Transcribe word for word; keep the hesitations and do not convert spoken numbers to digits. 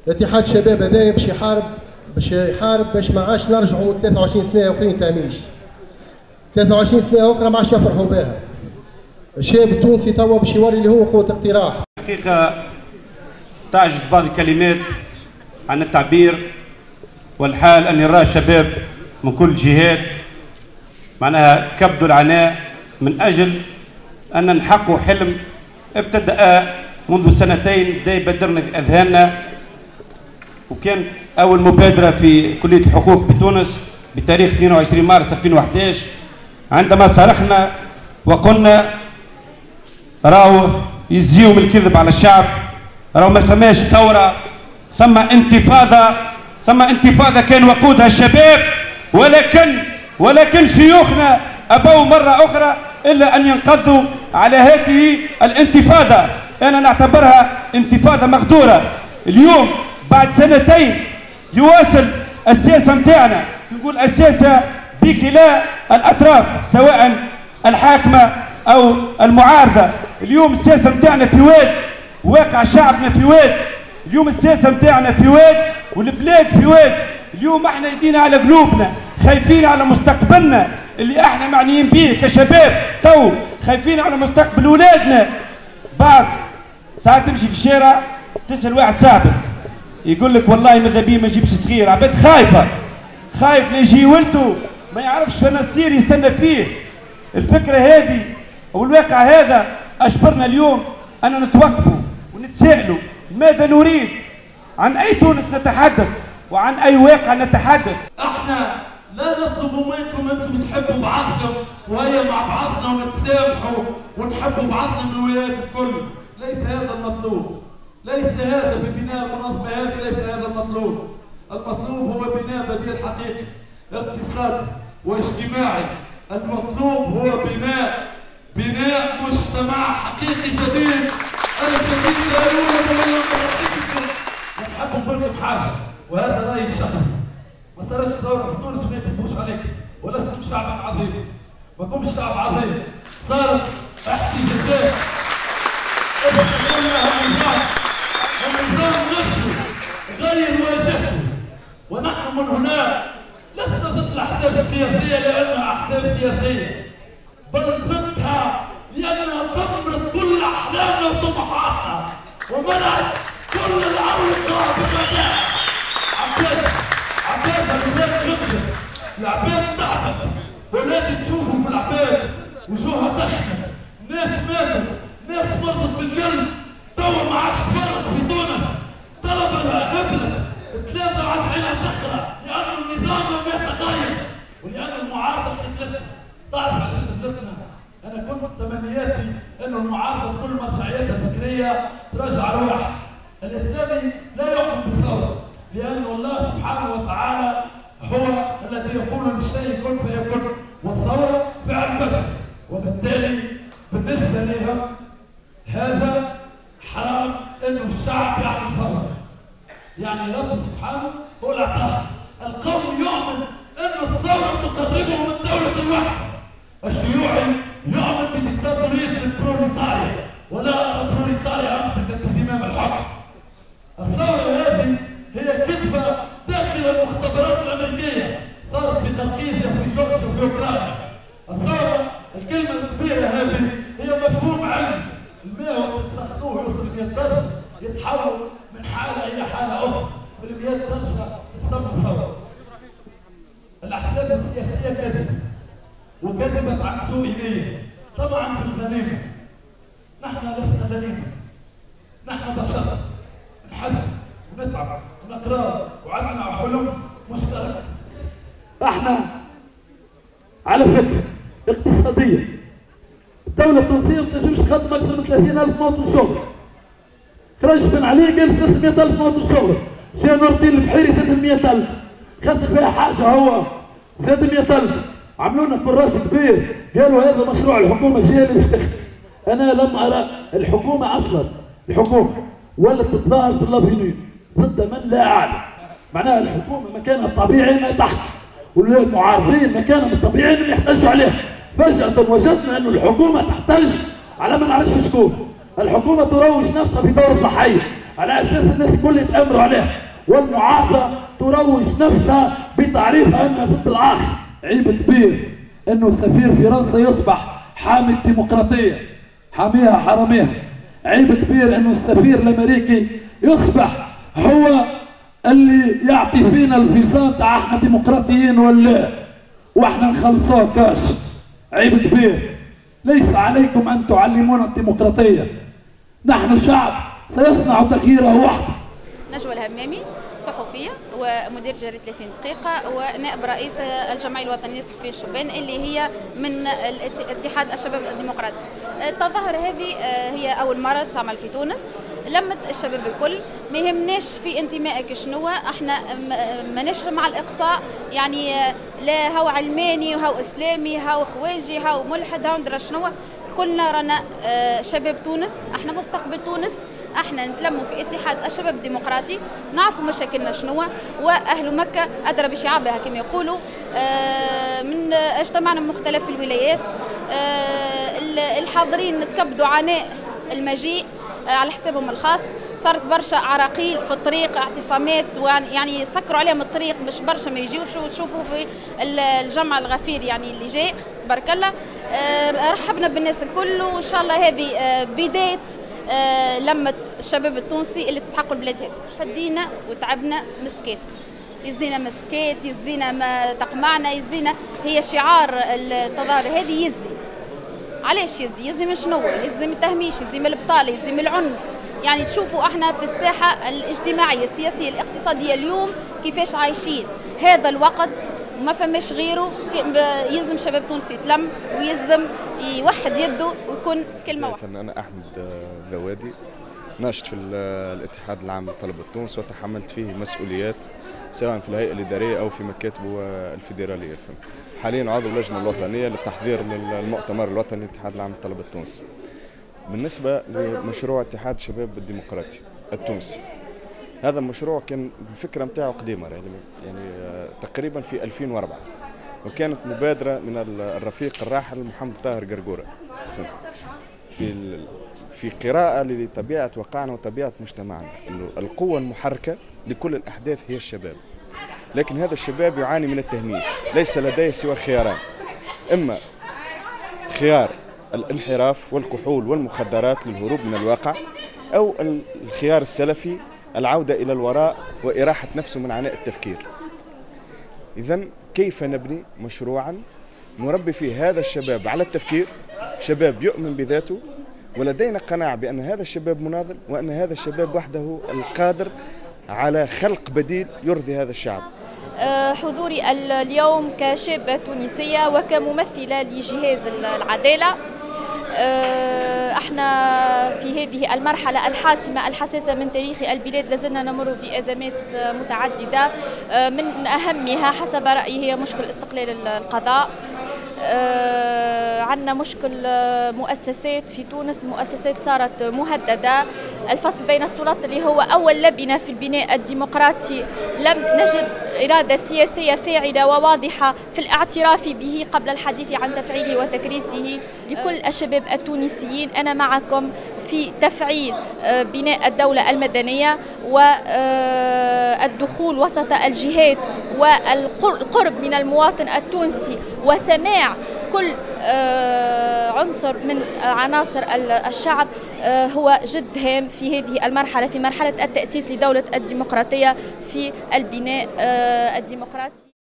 اتحاد الشباب هذايا باش يحارب باش يحارب باش ما عادش نرجعوا ثلاثة وعشرين سنه اخرين تاميش. ثلاثة وعشرين سنه اخرى ما عادش يفرحوا بها. الشاب التونسي توا باش يوري اللي هو قوه اقتراح. حقيقه تعجز بعض الكلمات عن التعبير، والحال أن نرى شباب من كل الجهات معناها تكبدوا العناء من أجل أن نحققوا حلم ابتدأ منذ سنتين بدا يبدرنا في أذهاننا، وكان أول مبادرة في كلية الحقوق بتونس بتاريخ اثنين وعشرين مارس ألفين وأحد عشر عندما صرخنا وقلنا راهو يزيوا من الكذب على الشعب، راهو ما ثماش ثورة، ثم انتفاضة، ثم انتفاضة كان وقودها الشباب، ولكن ولكن شيوخنا أبوا مرة أخرى إلا أن ينقضوا على هذه الانتفاضة. أنا نعتبرها انتفاضة مقدورة. اليوم بعد سنتين يواصل السياسة متاعنا، نقول السياسة بكلا الأطراف سواء الحاكمة أو المعارضة. اليوم السياسة متاعنا في واد، واقع شعبنا في واد، اليوم السياسة متاعنا في واد والبلاد في واد. اليوم احنا يدينا على قلوبنا، خايفين على مستقبلنا اللي احنا معنيين به كشباب، تو خايفين على مستقبل اولادنا. بعض ساعات تمشي في الشارع تسأل واحد صاحبك يقول لك والله ماذا بيه ما نجيبش صغير، عباد خايفة، خايف ليجي ولده ما يعرفش شنو يصير يستنى فيه. الفكرة هذه والواقع هذا أجبرنا اليوم أن نتوقفوا ونتساءلوا ماذا نريد، عن أي تونس نتحدث وعن أي واقع نتحدث. احنا لا نطلب منكم انتم تحبوا بعضكم وهي مع بعضنا ونتسامحوا ونحبوا بعضنا من الولايات الكل، ليس هذا المطلوب، ليس هذا في بناء المنظمة هذه، ليس هذا المطلوب. المطلوب هو بناء بديل حقيقي اقتصادي واجتماعي. المطلوب هو بناء بناء مجتمع حقيقي جديد. الجديد لا يوجد الا برحمتكم. نحب نقول لكم حاجه وهذا رايي الشخصي، ما صارتش ثوره في تونس وما يكذبوش عليك، ولستم شعبا عظيما، ما كنتش شعب عظيم، صارت احتجاجات. النظام النظام نفسه غير واجهته، ونحن من هنا لسنا ضد الاحزاب السياسيه لانها احزاب سياسيه، بل ضدها لانها دمرت كل احلامنا وطموحاتنا ومنعت كل العودة بالنجاح. عباد عباد الولاد خبزت، العباد تعبت، ولادي تشوفوا في العباد وجوهها ضحكت، ناس ماتت، ناس مرضت بالقلب، توا ما عادش تفرط في تونس، طلبها هبلت، ثلاثة وعشرين تقرا لأن النظام لم يتغير ولأن المعارضة خذلتنا. تعرف علاش خذلتنا؟ أنا كنت تمنياتي أن المعارضة بكل مرجعياتها الفكرية ترجع روحها. الإسلامي لا يؤمن بالثورة، لأن الله سبحانه وتعالى هو الذي يقول للشيء كن فيكون، والثورة فعل بشر، وبالتالي بالنسبة لها هذا حرام انه الشعب يعمل ثورة. يعني رب سبحانه هو اللي اعطاها. القوم يؤمن ان الثورة تقربه من دولة الوحدة. الشيوعي يؤمن بديكتاتورية البروليتاريا، ولا البروليتاريا امسكت بزمام الحكم. الثورة هذه هي كذبة داخل المختبرات الأمريكية، صارت في تركيزيا في جورجيا وفي أوكرانيا. الثورة الكلمة الكبيرة هذه هي مفهوم علمي، الماء تسخنوه يوصل مئة درجة يتحول من حالة إلى حالة أخرى، في مئة درجة تسمى ثورة. الأحزاب السياسية كذبت وكذبت عن سوء نية، طبعا في الغنيمة. نحن لسنا غنيمة، نحن بشر نحزن ونتعب ونقرار وعندنا حلم مشتركة. احنا على فكرة اقتصادية الدولة التونسية ما تنجمش تخدم أكثر من ثلاثين ألف مواطن شغل. خرج بن علي قال ثلاثمئة ألف مواطن شغل، جا نور الدين البحيري زاد مئة ألف، خسر فيها حاجة هو زاد مئة ألف، عملوا لنا بالراس كبير، قالوا هذا مشروع الحكومة الجاية اللي باش تخدم. أنا لم أرى الحكومة أصلا، الحكومة ولا تتظاهر في اللافينين ضد من لا أعلم. معناها الحكومة مكانها الطبيعي أنها تحت، والمعارضين مكانهم الطبيعي أنهم يحتجوا عليها. فجأة وجدنا أن الحكومة تحتج على ما نعرفش شكون. الحكومة تروج نفسها في دور الضحية، على اساس الناس الكل يتامروا عليها، والمعارضه تروج نفسها بتعريفها انها ضد الاخر. عيب كبير انه سفير فرنسا يصبح حامي الديمقراطيه، حاميها حراميها. عيب كبير انه السفير الامريكي يصبح هو اللي يعطي فينا الفيزا تاع احنا ديمقراطيين ولا واحنا نخلصوه كاش. عيب كبير. ليس عليكم ان تعلمونا الديمقراطيه، نحن شعب سيصنع تغييره وحده. نجوى الهمامي، صحفية ومدير جريدة ثلاثين دقيقة ونائب رئيس الجمعية الوطنية للصحفيين الشبان اللي هي من اتحاد الشباب الديمقراطي. التظاهرة هذه هي أول مرة تعمل في تونس، لمت الشباب الكل، ما يهمناش في انتمائك شنو، احنا ماناش مع الإقصاء، يعني لا هو علماني وهو إسلامي هو خواجي هو ملحد هو ندرى شنو، كلنا رانا شباب تونس، احنا مستقبل تونس، احنا نتلموا في اتحاد الشباب الديمقراطي، نعرفوا مشاكلنا شنو، واهل مكه ادرى بشعابها كما يقولوا. من اجتمعنا من مختلف الولايات، الحاضرين تكبدوا عناء المجيء على حسابهم الخاص، صارت برشا عراقيل في الطريق، اعتصامات، يعني سكروا عليهم الطريق باش برشا ما يجيوش، وتشوفوا في الجمع الغفير يعني اللي جاي تبارك الله. رحبنا بالناس الكل، وان شاء الله هذه بدايه لمة الشباب التونسي اللي تستحقوا البلاد هذه. فدينا وتعبنا مسكات، يزينا مسكات، يزينا ما تقمعنا، يزينا هي شعار التظاهر هذه يزي. علاش يزي؟ يزي من شنو؟ يزي من التهميش، يزي من البطاله، يزي من العنف. يعني تشوفوا احنا في الساحه الاجتماعيه السياسيه الاقتصاديه اليوم كيفاش عايشين، هذا الوقت وما فماش غيره، يلزم شباب تونس يتلم ويلزم يوحد يده ويكون كلمه واحده. انا احمد ذوادي، ناشط في الاتحاد العام لطلبه تونس، وتحملت فيه مسؤوليات سواء في الهيئه الاداريه او في مكاتبه الفيدراليه. حاليا عضو اللجنه الوطنيه للتحضير للمؤتمر الوطني للاتحاد العام لطلبه تونس. بالنسبه لمشروع اتحاد الشباب الديمقراطي التونسي، هذا المشروع كان الفكره نتاعو قديمه، يعني يعني تقريبا في ألفين وأربعة، وكانت مبادره من الرفيق الراحل محمد طاهر قرقوره في في قراءه لطبيعه واقعنا وطبيعه مجتمعنا، انه القوه المحركه لكل الاحداث هي الشباب. لكن هذا الشباب يعاني من التهميش، ليس لديه سوى خياران، اما خيار الانحراف والكحول والمخدرات للهروب من الواقع، او الخيار السلفي العودة إلى الوراء وإراحة نفسه من عناء التفكير. إذن كيف نبني مشروعا نربي فيه هذا الشباب على التفكير، شباب يؤمن بذاته، ولدينا قناعة بأن هذا الشباب مناضل، وأن هذا الشباب وحده القادر على خلق بديل يرضي هذا الشعب. حضوري اليوم كشابة تونسية وكممثلة لجهاز العدالة، احنا في هذه المرحلة الحاسمة الحساسة من تاريخ البلاد لازلنا نمر بأزمات متعددة، من أهمها حسب رأيي هي مشكل استقلال القضاء. عندنا مشكل مؤسسات في تونس، المؤسسات صارت مهددة، الفصل بين السلطات اللي هو أول لبنة في البناء الديمقراطي لم نجد إرادة سياسية فاعلة وواضحة في الاعتراف به قبل الحديث عن تفعيله وتكريسه. لكل الشباب التونسيين أنا معكم في تفعيل بناء الدولة المدنية والدخول وسط الجهات والقرب من المواطن التونسي وسماع كل عنصر من عناصر الشعب هو جد هام في هذه المرحلة، في مرحلة التأسيس لدولة الديمقراطية في البناء الديمقراطي.